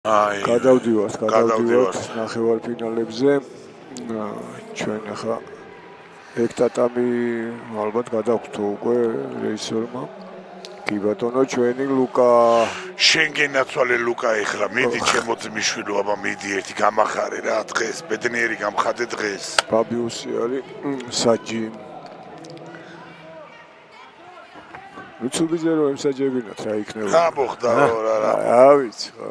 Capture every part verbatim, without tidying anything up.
გადავდივართ, გადავდივართ ნახევარფინალებზე. ჩვენ ახლა ეგ ტატამი ალბათ გადაგვთო უკვე რეჟისორმა. კი ბატონო, ჩვენი ლუკა. შენ გენაცვალე ლუკა ეხლა, მიდი ჩემო ძმისშვილო, აბა მიდი ერთი გამახარე რა დღეს, ბედნიერი გამხადე დღეს. ბაბიუსი არის საჯი. უცუბიზე რომ ემსაჯებინათ რა იქნება. რა მოხდა რა რა. რა ვიცი ხო.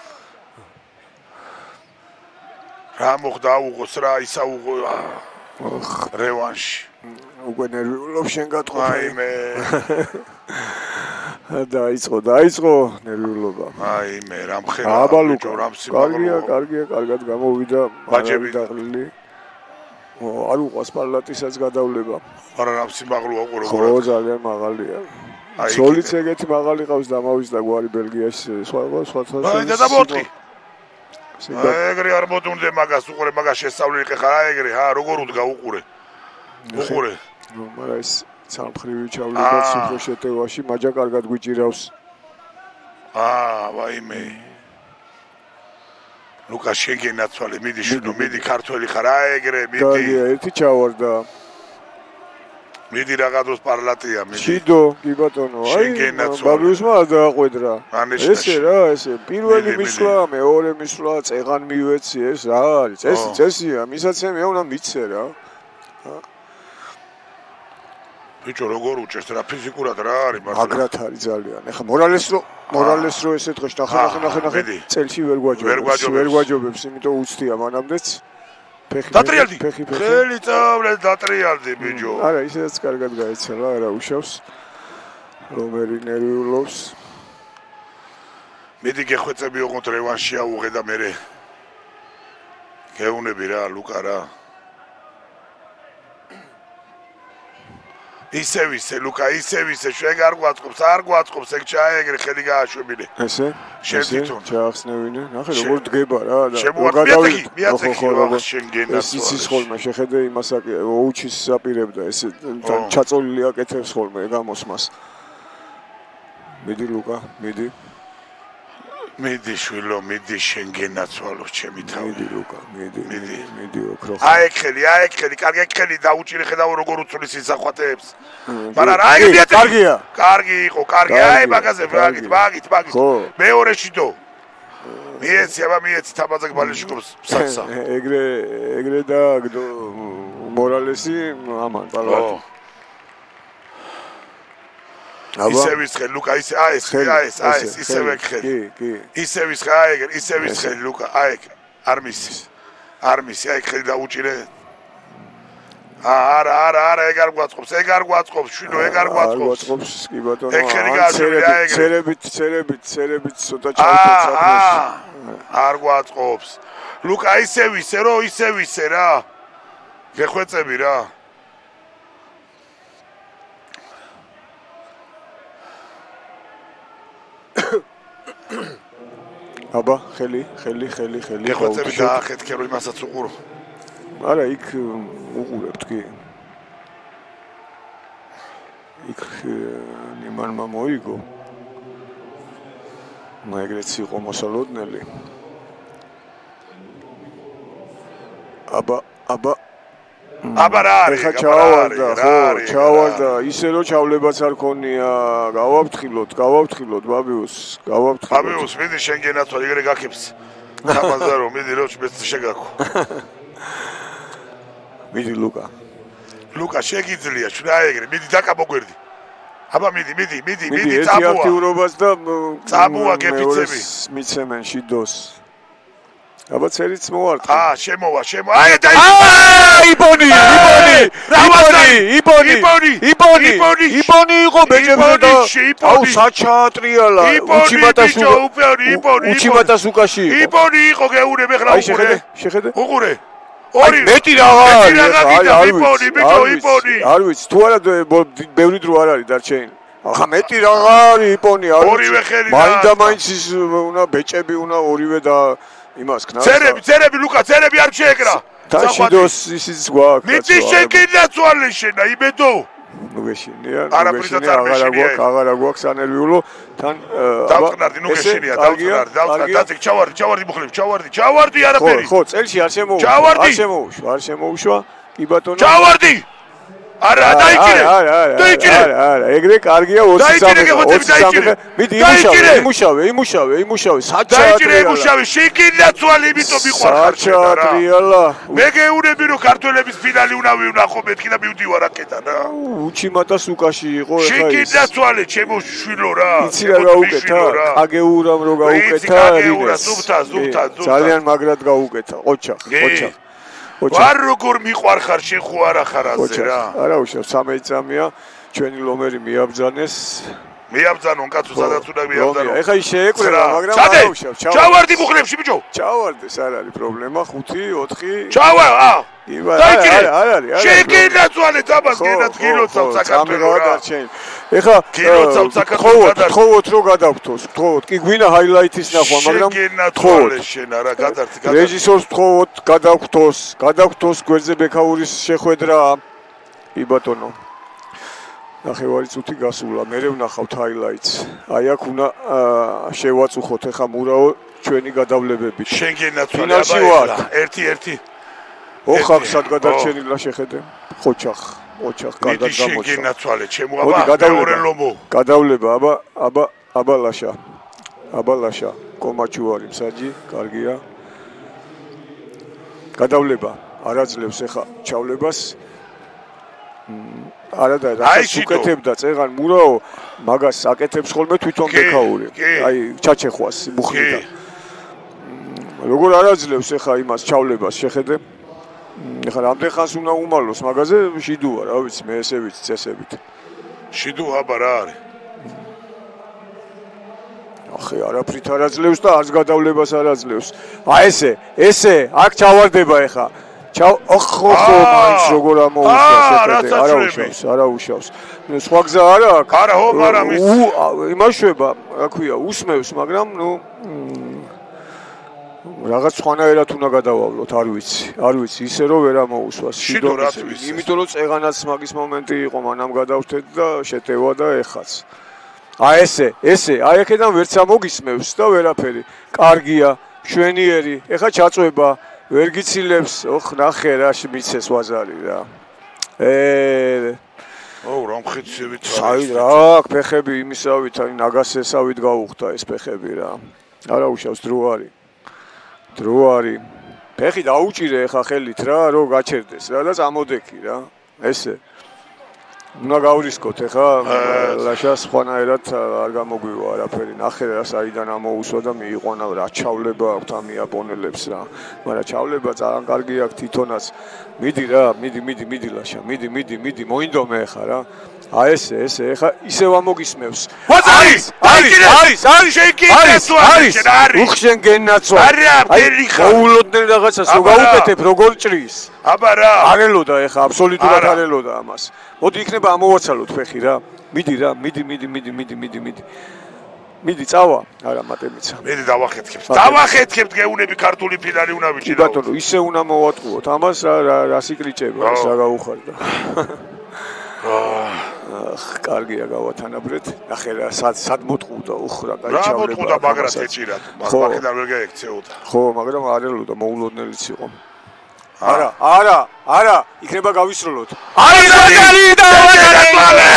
რა მოხდა უღოს რა ისაუღო რევანში. უკვე ნერვიულობ შენ გატყვა. აიმე. დაიწყო, დაიწყო ნერვიულობა. აიმე, რა მხერა ბიჭო, რა მსიმაღლო. კარგია, კარგია, კარგად გამოვიდა. ბაჯები დაღლილი. არ უყვას პალატისაც გადავლება. არა რა მსიმაღლოა ყო როგორ. ხო, ძალიან მაღალია. ზოლიც ეგეთი მაღალი ყავს დამავიდა გვარი ბელგიაში სხვა სხვა სხვა. აი და დამოტყი. ეგრე არ მოდუნდე მაგას უყურე მაგას შესწავლილი ხარ აი ეგრე ჰა როგორ უდგა უყურე უყურე ნუ მაგრამ ეს სამხრივი ჩავლება სუფრო შეტევაში მაჯა კარგად გვიჭირავს აა ვაიმე ლუკა შეგენაცვალე მიდი შნო მიდი ქართველი ხარ აი ეგრე მიდი კარგია ერთი ჩავარდა მიდი რაღაც დროს პარლატია მიდი ძიუდო კი ბატონო აი ბაბიუსმა არ დააყვედრა ესე რა ესე პირველი მისვლა მეორე მისვლა წეღან მივეცი ეს რა არის წესი წესია მისაცემია უნდა მიცე რა ბიჭო როგორ უჭერს რა ფიზიკურად რა არის მართლა მაგრად არის ძალიან ეხა მორალეს რო მორალეს რო ესე დღეს ნახე ნახე ნახე ნახე წელში ვერ გვაჯობებს ვერ გვაჯობებს იმიტომ უცდია მანამდეც ფეხი დატრიალდი ხელი წავლე დატრიალდი ბიჭო არა ისედაც კარგად გაეცელა არა უშავს რომერი ნერვიულობს მიდი გეხვეწები ოღონდ რევანში აუღე და მერე გეუნები რა ლუკა რა ისე ვისე ლუკა ისე ვისე შენ არ გვაწყობს არ გვაწყობს ეგ ჩაეგრე ხელი გააშვებინე ესე შენ თვითონ ჩაახსნევინე ნახე როგორ დგება რა და გადავი მიაწექი რა შენ გენაცვალე ეს იცის ხოლმე შეხედე იმას ოუჩის აპირებდა ესე ჩაწოლილი აკეთებს ხოლმე გამოსმას მიდი ლუკა მიდი მიდი შვილო მიდი შენ გენაცვალო ჩემი თავი მიდი ლუკა მიდი მიდი მიდი ოქრო აი ხელი აი ხელი კარგი ხელი დაუჭირე ხედავ როგორ უწulis ისახვათებს მაგრამ რა იგი მიაწექი კარგია კარგი იყო კარგი აი მაგაზე მაგით მაგით მაგით მეორეში დო მიეცი აბა მიეცი თაბაძე ბალიშკობს საცა ეგრე ეგრე და მორალესი ამან პალატი ისე ვისხე ლუკა ისე აი ეს აი ეს აი ეს ისე ვეკხე კი კი ისე ვისხე აი ეგ ისე ვისხე ლუკა აი ეგ არ მისი არ მისი აი ხელი დაუჭირე არა არა არა ეგ არ გვაწყობს ეგ არ გვაწყობს შვილო ეგ არ გვაწყობს გვაწყობს კი ბატონო ეგ ხელი გააჩერე აი ეგ ცერებით ცერებით ცერებით ცოტა ჩავწერე არ გვაწყობს ლუკა ისე ვისე რო ისე ვისე რა გეხვეწები რა აბა ხელი ხელი ხელი ხელი გეხვეწები დაახეთქე რომ იმასაც უყურო არა იქ უყურებთ კი იქ ნიმანმა მოიგო მაგრეც იყო მოსალოდნელი აბა აბა აბა რა არის ხა ჩავარდა ხო ჩავარდა ისე რომ ჩავლებაც არ ქონია გავაფრთხილოთ გავაფრთხილოთ ბაბიუს გავაფრთხილოთ ბაბიუს მიდი შენ გენაცვალე ეგრე გაქებს თამაზარო მიდი რო მეც შეგაქო მიდი ლუკა ლუკა შეგიძლია შრა ეგრე მიდი დაკამოგვერდი აბა მიდი მიდი მიდი მიდი წაბუა ერთი აქტიურობას და წაბუა გეფიცები მიცემენ შიდოს აბა წერიც მოვარტყი აა შემოვა შემო აი და იბონი იბონი იბონი იბონი იბონი იბონი იყო ბეჭები და აუ საჩაატრიალა უჩიმატასუკა უჩიმატასუკაში იბონი იყო გეურებ ეხლა უყურე შეხედე უყურე ორი მეტი რაღაცა არის იბონი ბიჭო იბონი არ ვიცი თუ არა ბევრი დრო არ არის დარჩენილი ახლა მეტი რაღა არის იბონი არ ორივე ხელი მაინდა მაინც ის უნდა ბეჭები უნდა ორივე და იმას ქნა წერები წერები ლუკა წერები არ შეეკრა დაშიდოს ისიც გვაქვს მიდი შეგენაცვალე შენა იმედო ნუ გეშინია ნუ გეშინია აღარა გვაქვს აღარა გვაქვს ანერვიულო თან დავწყნარდი ნუ გეშინია დავწყნარდი დავწყნარდი დაწიკ ჩავარდი ჩავარდი მუხლები ჩავარდი ჩავარდი არაფერი ხო წელში არ შემოუშვა არ შემოუშვა არ შემოუშვა კი ბატონო ჩავარდი არა დაიჭირე დაიჭირე არა არა ეგრე კარგია ოცი სამი მიდი იმუშავე იმუშავე იმუშავე საჭატრიალა იმუშავე შეკიდა თვალი იმიტომ მიყვარხარ საჭატრიალა მე გეუნები რომ ქართველების ფინალი უნდა ვინახო მეთქი და მივდივარ აკეთან რა უჩიმატა სუკაში იყო ეხა შეკიდა თვალი ჩემო შვილო რა იცი რა გაუკეთა აგეურამ რო გაუკეთა ზუბთა ზუბთა ძალიან მაგრად გაუკეთა ყოჩა ყოჩა ვარ როგორ მიყვარხარ შენ ხო არა ხარ აზე რა არა უშავ სამი წამია ჩვენი ლომერი მიაბძანეს მიაბძანონ კაცო სადაც უნდა მიაბძანონ ეხა ის შეეკვრება მაგრამ არა უშავ ჩავარდი მუხლებში ბიჭო ჩავარდეს არ არის პრობლემა ხუთი ოთხი ჩავა ა არა არა არა შეგენა წვალე თაბას გენაც გილოცავ საქართველოს ეხა გილოცავ საქართველოს თხოვოთ რო გადავხტოს თხოვოთ კი გვინა ჰაილაითის ნახვა მაგრამ თხოვოთ შენ არა გადართი გადართი რეჟისორს თხოვოთ გადავხტოს გადავხტოს გვერდზე ბექაურის შეხვედრა კი ბატონო ნახევარი წუთი გასულა მე ვნახავთ ჰაილაიტს აი აქ უნდა შევაწუხოთ ეხა მურაო ჩვენი გადავლებებით შენ გენაცვალე აბა ერთი ერთი ოხახ სად გადარჩენილა შეხედე ხოჩახ ოჩახ კარგად გამოჩა მიდი შეგენაცვალე ჩემო აბა მეორე ლომო გადავლება აბა აბა აბა ლაშა აბა ლაშა კომაჩუარი მსაჯი კარგია გადავლება არაძლევს ეხა ჩავლებას არა და რასაც უკეთებდა წეღან მურაო მაგას აკეთებს ხოლმე თვითონ ბექაური აი ჩაჩეხვას მუხლიდან როგორ არაძლევს ეხა იმას ჩავლებას შეხედე ეხლა რამდენ ხანს უნდა უმალოს მაგაზე შიდუა რა ვიცი მე ესე ვიცი წესებით შიდუა აბა რა არის ახე არაფრით არაძლევს და არც გადავლებას არაძლევს აი ესე ესე აქ ჩავარდება ეხა ჩავ ოხო ხო მაინც როგორ ამოუშვა შეხედე არა უშავს არა უშავს სხვა გზა არა აქ არა ხო არა მის იმაშვება რა ქვია უსმევს მაგრამ ნუ რაღაც სხვანაირად უნდა გადავავლოთ არ ვიცი არ ვიცი ისე რომ ვერ ამოუსვას შიდონს იმიტომ რომ წეღანაც მაგის მომენტი იყო მანამ გადავხტეთ და შეტევა და ეხაც აი ესე ესე აი აქედან ვერც ამოგისმევს და ვერაფერი კარგია შვენიერი ეხა ჩაწვება ვერ გიცილებს ოხ ნახე რა მიცეს ვაზარი რა ე აუ რა მხეცებით აი რა ფეხები იმისავით აი ნაგასესავით გაუხდა ეს ფეხები რა არა უშავს დრო არის დრო არის ფეხი დაუჭირე ხა ხელით რა რო გაჩერდეს რა და წამოდექი რა ესე უნდა გავრისკოთ ეხა ლაშას ხვანაერად არ გამოგვივა არაფერი ნახე რა საიდან ამოუსვა და მიიყვანა რა ჩავლება აქვს ამ იაპონელებს რა მაგრამ ჩავლება ძალიან კარგი აქვს თვითონაც მიდი რა მიდი მიდი მიდი ლაშა მიდი მიდი მიდი მოინდომე ეხა რა აი ესე ესე ეხა ისევ ამოგისმევს არის არის არის არის შეკიდეს არის უხშენ გენაცვა არა ფერი ხარ მოულოდნელ რაღაცას რო გაუკეთებ როგორ ჭრის აბა რა არელოდა ეხა აბსოლუტურად არელოდა ამას მოდი იქნება ამოვაცალოთ ფეხი რა მიდი რა მიდი მიდი მიდი მიდი მიდი მიდი მიდი წავა არა მატემიცა მიდი დავახეთქებთ დავახეთქებთ გეუნები ქართული ფინალი უნდა ვიჭირო ბატონო ისე უნდა მოვატყუოთ ამას რა რა სიკრიჭება ეს რა გაუხარდა ახ კარგია გავათანაბრეთ ნახე რა სად სად მოტყუდა უხ რა კაი ჩავლება რა მოტყუდა მაგრად ეჭირა მაგახედან ვერ გაექცეოდა ხო მაგრამ არელოდა მოულოდნელიც იყო არა არა არა იქნება გავისროლოთ არის მაგარი და მაგარი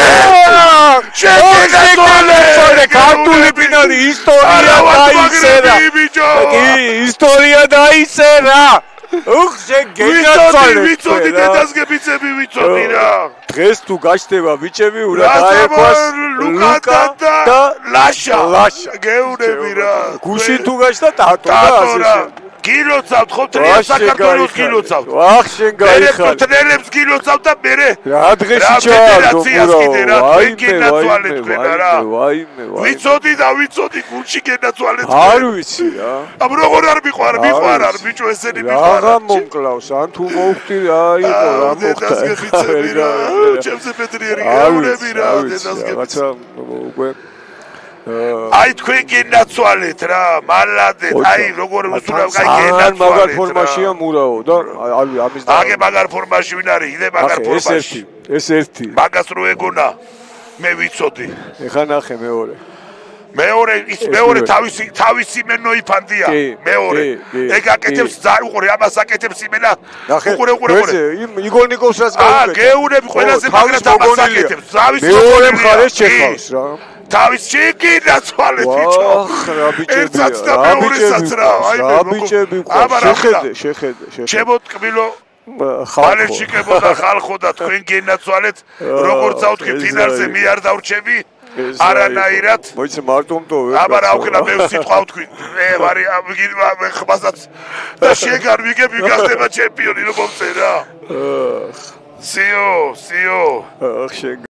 შეგეგეთვალე ქართული ფინალი ისტორია დაიწერა კი ისტორია დაიწერა უხ შეგეგეთვალე ვიცოდი დედას გებიცები ვიცოდი რა დღეს თუ გაჩნდება ბიჭები უნდა დაეკვას ლუკა და ლაშა ლაშა გეუნები რა გუში თუ გაჩნდა ტატო და ასე გილოცავთ ხო ტრია საქართველოს გილოცავთ ვახ შენ გაიხარ ტრენერებს გილოცავთ და მე რა დღეში ჩააგდო რა გენაცვალეთ თქვენ რა ვაიმე ვაიმე ვიცოდი და ვიცოდი გულში გენაცვალეთ არ ვიცი რა ამ როგორ არ მიყვარ მიყვარ არ ბიჭო ესენი მიყვარ რა მომკლავს ან თუ მოვხდი რა იყო რა მოხდა რა ჩემზე პეტრიერი გეუნები რა დედას გებიცე რაღაცა უკვე აი თქვენ გენაცვალეთ რა მალადეთ აი როგორ უსულავ კაი გენაცვალეთ მაგარ ფორმაშია მურაო და ამის და აგე მაგარ ფორმაში ვინ არის იდე მაგარ ფორმაში ეს ერთი მაგას რო ეგონა მე ვიცოდი ეხა ნახე მეორე მეორე ის მეორე თავისი თავისი მენო იფანდია მეორე ეგ აკეთებს ზარ უყურე ამას აკეთებს იმენა უყურე უყურე უყურე იგორ ნიკოლს რას გავუკეთე აა გეუნები ყველაზე მაგრად ამას აკეთებს ზავის მეორე მხარეს ჩეხავს რა თავის შეკიდა ცვალეთ ბიჭო რა ბიჭები ერთსაც და მეორესაც რა აი რა ბიჭები შეხედე შეხედე შეხედე ჩემო ტკბილო ხალხო და ხალხო და თქვენ გენაცვალეთ როგორც ავთქი ფინალზე მე არ დავრჩები არანაირად მოიცე მარტომტო ვერ აბა რა უქნა მე სიტყვა ვთქვი მე ვარი მე ხმასაც და შეგარ ვიგებ ვიგახდება ჩემპიონი რომ მომწერა სიო სიო ახ შეგ